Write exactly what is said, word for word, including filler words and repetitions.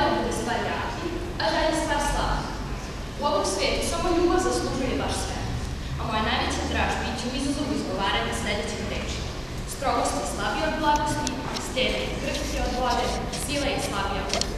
da bude stvar jaki, a želja stvar slaba. U ovom svijetu samo ljubav zaslužuje baš sve, a moja najveća draž biće u izazovu izgovaranja sledećih reči. Strogost je slabija od blagosti, stene je krhke od vode, sila je slabija od